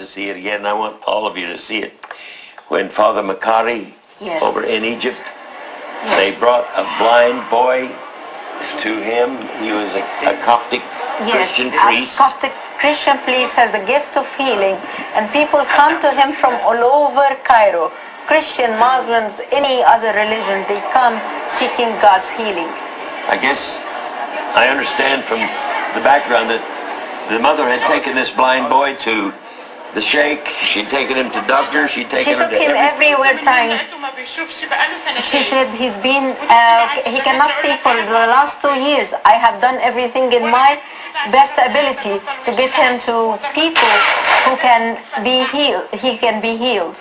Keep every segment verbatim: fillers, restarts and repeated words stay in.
to see it again. I want all of you to see it. When Father Makari yes. over in Egypt, yes. they brought a blind boy to him. He was a, a Coptic yes. Christian priest. A Coptic Christian priest has the gift of healing, and people come to him from all over Cairo. Christian, Muslims, any other religion, they come seeking God's healing. I guess I understand from the background that the mother had taken this blind boy to the sheikh. She'd taken him to doctors. She'd taken she him took to him every... everywhere trying. She said he's been, uh, he cannot see for the last two years. I have done everything in my best ability to get him to people who can be healed. He can be healed.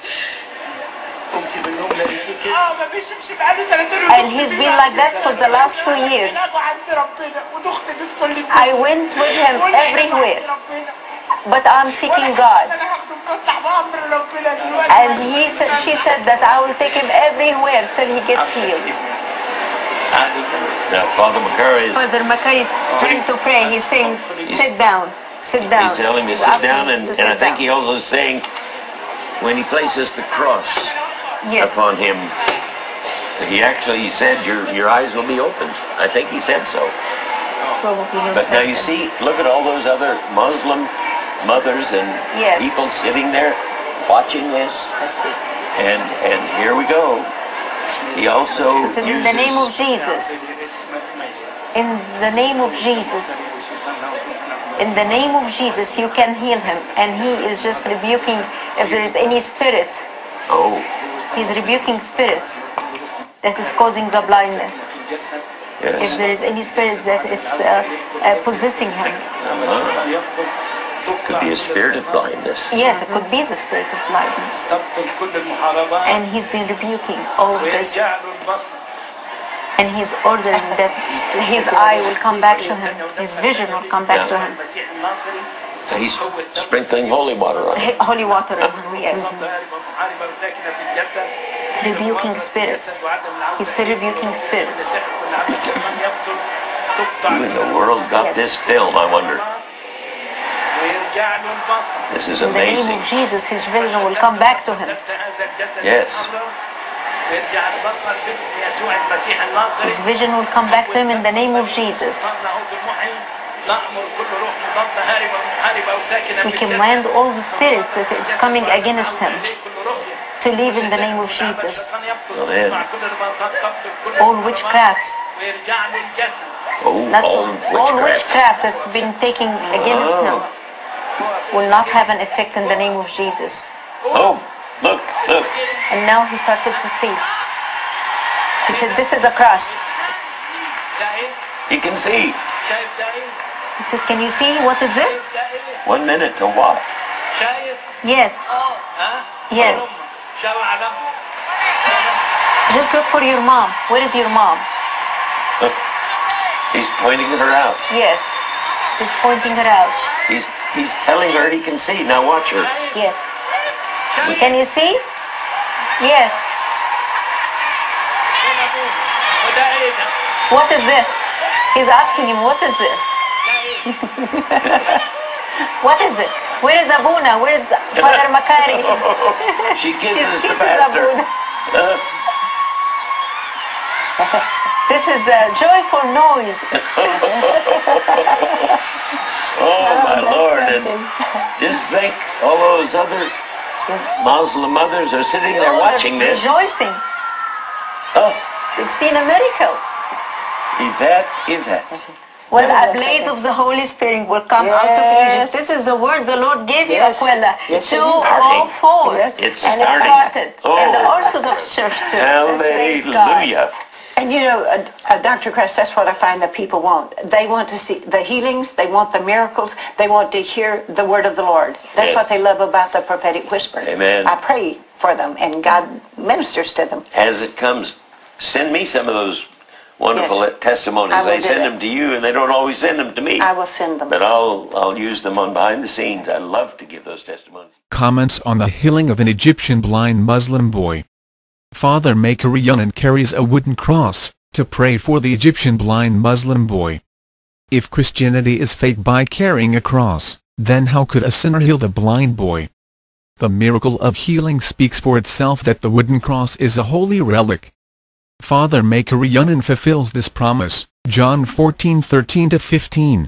And he's been like that for the last two years. I went with him everywhere, but I'm seeking God. And he said, she said that I will take him everywhere till he gets healed. Now, Father Makari is... Father Makari is trying to pray. He's saying, sit down, sit down. He's telling me to sit down, and, and I think he also is saying, when he places the cross yes. upon him, he actually said, your your eyes will be opened. I think he said so. Probably but now you see, look at all those other Muslim mothers and yes. people sitting there watching this. I see. And, and here we go. He also said, uses... in the name of Jesus. In the name of Jesus. In the name of Jesus, you can heal him. And he is just rebuking if there is any spirit. Oh. He's rebuking spirits that is causing the blindness. Yes. If there is any spirit that is uh, uh, possessing him. Uh-huh. Could be a spirit of blindness. Yes, it could be the spirit of blindness. And he's been rebuking all of this. And he's ordering that his eye will come back to him. His vision will come back yeah. to him. He's sprinkling holy water on him. Holy water on him, yes. Rebuking spirits. He's still rebuking spirits. Who in the world got yes. this film, I wonder? This is amazing. In the name of Jesus, his vision will come back to him. Yes. His vision will come back to him in the name of Jesus. We command all the spirits that is coming against him to leave in the name of Jesus. Amen. All witchcrafts. Oh, Not all, all witchcraft. witchcraft that's been taken against oh. him will not have an effect in the name of Jesus. Oh, look, look. And now he started to see. He said, this is a cross. He can see. He said, can you see what is this? One minute to what? Yes. Yes. Just look for your mom. Where is your mom? Look, he's pointing her out. Yes. He's pointing her out. He's he's telling her he can see. Now watch her. Yes. Can you see? Yes. What is this? He's asking him, what is this? What is it? Where is Abuna? Where is Father Makari? She kisses, she kisses the pastor. Uh. This is the joyful noise. Oh, my Lord. And just think, all those other Muslim mothers are sitting there watching this. Rejoicing. Oh. They've seen a miracle. Yvette, Yvette. Well, a blaze of the Holy Spirit will come yes. out of Egypt. This is the word the Lord gave you, Yes. Aquila. Yes, two oh four. Yes. It's and starting. it started. Oh. And the Orthodox Church too. Hallelujah. And you know, uh, uh, Doctor Kress, that's what I find that people want. They want to see the healings, they want the miracles, they want to hear the word of the Lord. That's Yes. what they love about the prophetic whisper. Amen. I pray for them, and God ministers to them. As it comes, send me some of those wonderful Yes. testimonies. I will They do send that. them to you, and they don't always send them to me. I will send them. But I'll, I'll use them on behind the scenes. I love to give those testimonies. Comments on the healing of an Egyptian blind Muslim boy. Father Makarian carries a wooden cross to pray for the Egyptian blind Muslim boy. If Christianity is fake by carrying a cross, then how could a sinner heal the blind boy? The miracle of healing speaks for itself that the wooden cross is a holy relic. Father Makarianan fulfills this promise, John fourteen thirteen to fifteen.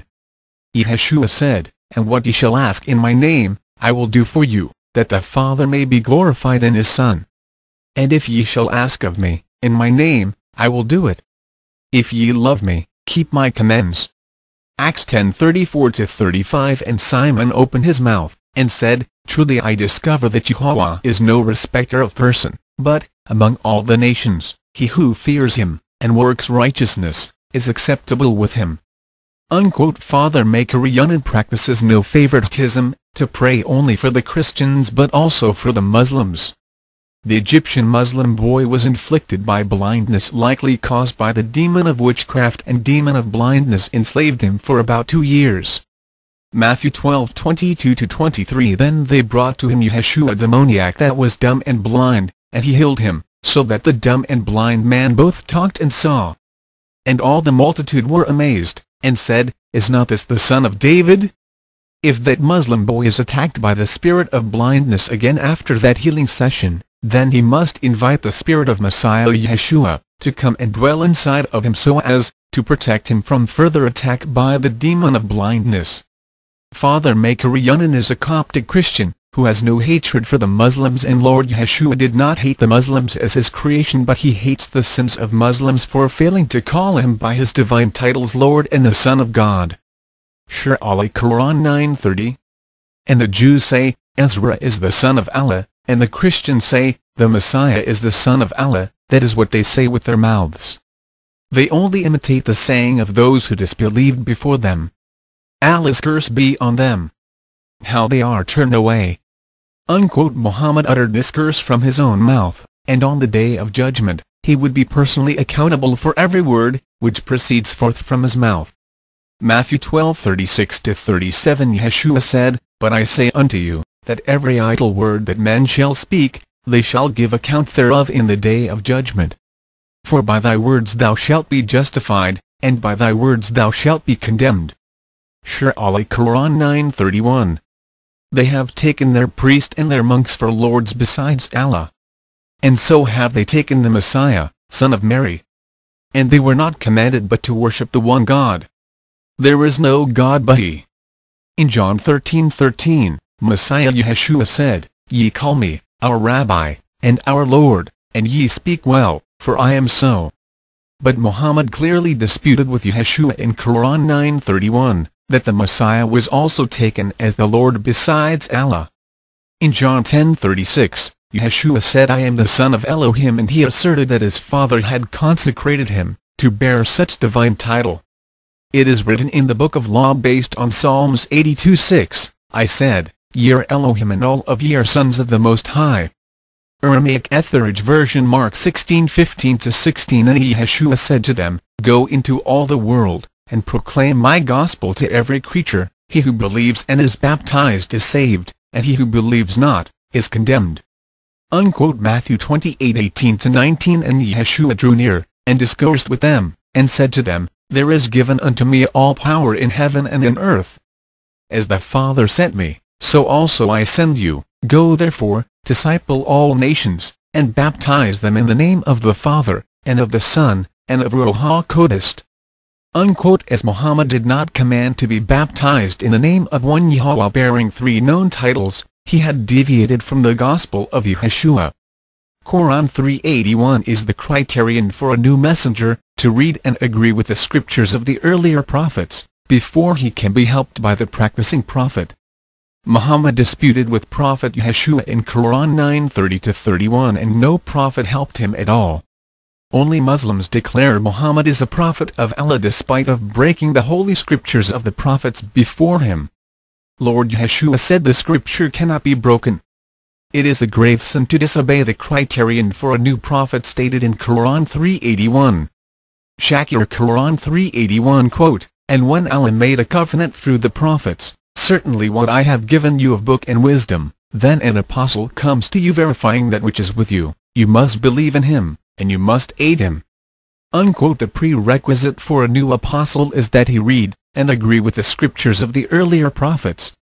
Yeshua said, "And what ye shall ask in my name, I will do for you, that the Father may be glorified in his Son. And if ye shall ask of me, in my name, I will do it. If ye love me, keep my commandments." Acts ten thirty-four to thirty-five. And Simon opened his mouth, and said, "Truly I discover that Jehovah is no respecter of person, but, among all the nations, he who fears him, and works righteousness, is acceptable with him." Unquote. Father Makarianan practices no favoritism, to pray only for the Christians but also for the Muslims. The Egyptian Muslim boy was inflicted by blindness likely caused by the demon of witchcraft, and demon of blindness enslaved him for about two years. Matthew twelve twenty-two to twenty-three. Then they brought to him Yeshua a demoniac that was dumb and blind, and he healed him, so that the dumb and blind man both talked and saw. And all the multitude were amazed, and said, "Is not this the son of David?" If that Muslim boy is attacked by the spirit of blindness again after that healing session, then he must invite the spirit of Messiah Yeshua to come and dwell inside of him so as to protect him from further attack by the demon of blindness. Father Makarianan is a Coptic Christian, who has no hatred for the Muslims, and Lord Yeshua did not hate the Muslims as his creation, but he hates the sins of Muslims for failing to call him by his divine titles Lord and the Son of God. Shir al-Quran nine thirty. And the Jews say, Ezra is the son of Allah, and the Christians say, the Messiah is the son of Allah. That is what they say with their mouths. They only imitate the saying of those who disbelieved before them. Allah's curse be on them. How they are turned away. Unquote. Muhammad uttered this curse from his own mouth, and on the day of judgment, he would be personally accountable for every word which proceeds forth from his mouth. Matthew twelve thirty-six to thirty-seven. Yeshua said, "But I say unto you, that every idle word that men shall speak, they shall give account thereof in the day of judgment. For by thy words thou shalt be justified, and by thy words thou shalt be condemned." Shir al-Quran nine thirty-one. They have taken their priest and their monks for lords besides Allah. And so have they taken the Messiah, son of Mary. And they were not commanded but to worship the one God. There is no God but He. In John thirteen thirteen, Messiah Yeshua said, "Ye call me, our Rabbi, and our Lord, and ye speak well, for I am so." But Muhammad clearly disputed with Yeshua in Quran nine thirty-one, that the Messiah was also taken as the Lord besides Allah. In John ten thirty-six, Yeshua said, "I am the son of Elohim," and he asserted that his Father had consecrated him to bear such divine title. It is written in the Book of Law based on Psalms eighty-two six, "I said, Ye are Elohim, and all of ye are sons of the Most High." Aramaic Etheridge version Mark sixteen fifteen to sixteen. And Yeshua said to them, "Go into all the world, and proclaim my gospel to every creature. He who believes and is baptized is saved, and he who believes not, is condemned." Unquote. Matthew twenty-eight eighteen to nineteen. And Yeshua drew near, and discoursed with them, and said to them, "There is given unto me all power in heaven and in earth. As the Father sent me, so also I send you. Go therefore, disciple all nations, and baptize them in the name of the Father, and of the Son, and of Ruach HaKodesh." Unquote. As Muhammad did not command to be baptized in the name of one Yahweh bearing three known titles, he had deviated from the gospel of Yeshua. Quran three eighty-one is the criterion for a new messenger, to read and agree with the scriptures of the earlier prophets, before he can be helped by the practicing prophet. Muhammad disputed with Prophet Yeshua in Quran nine thirty to thirty-one, and no prophet helped him at all. Only Muslims declare Muhammad is a prophet of Allah despite of breaking the holy scriptures of the prophets before him. Lord Yeshua said the scripture cannot be broken. It is a grave sin to disobey the criterion for a new prophet stated in Quran three eighty-one. Shakir Quran three eighty-one quote, "And when Allah made a covenant through the prophets, certainly what I have given you of book and wisdom, then an apostle comes to you verifying that which is with you, you must believe in him, and you must aid him." Unquote. The prerequisite for a new apostle is that he read, and agree with the scriptures of the earlier prophets,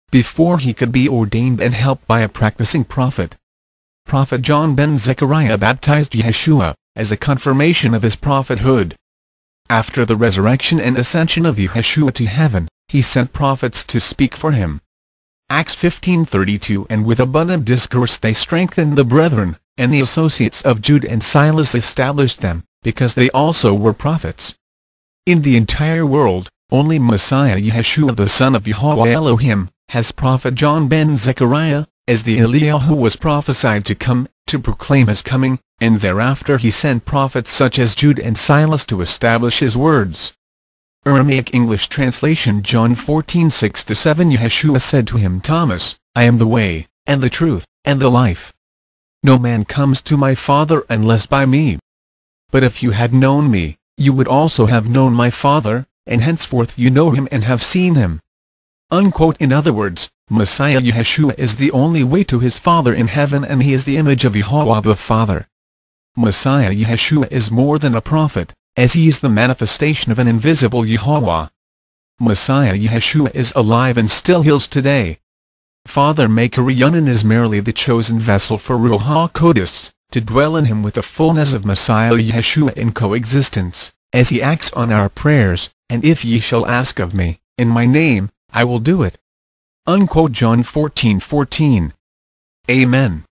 before he could be ordained and helped by a practicing prophet. Prophet John ben Zechariah baptized Yeshua, as a confirmation of his prophethood. After the resurrection and ascension of Yeshua to heaven, he sent prophets to speak for him. Acts fifteen thirty-two And with abundant discourse they strengthened the brethren, and the associates of Jude and Silas established them, because they also were prophets. In the entire world, only Messiah Yeshua the son of Yahweh Elohim, has prophet John ben Zechariah, as the Eliyahu was prophesied to come, to proclaim his coming, and thereafter he sent prophets such as Jude and Silas to establish his words. Aramaic English translation John fourteen six to seven Yeshua said to him, Thomas, I am the way, and the truth, and the life. No man comes to my Father unless by me. But if you had known me, you would also have known my Father, and henceforth you know him and have seen him. Unquote. In other words, Messiah Yeshua is the only way to his Father in heaven, and he is the image of Yahweh the Father. Messiah Yeshua is more than a prophet, as he is the manifestation of an invisible Yahweh. Messiah Yeshua is alive and still heals today. Father Maker Reunen is merely the chosen vessel for Ruach HaKodesh, to dwell in him with the fullness of Messiah Yeshua in coexistence, as he acts on our prayers, and if ye shall ask of me, in my name, I will do it. Unquote. John fourteen fourteen. Amen.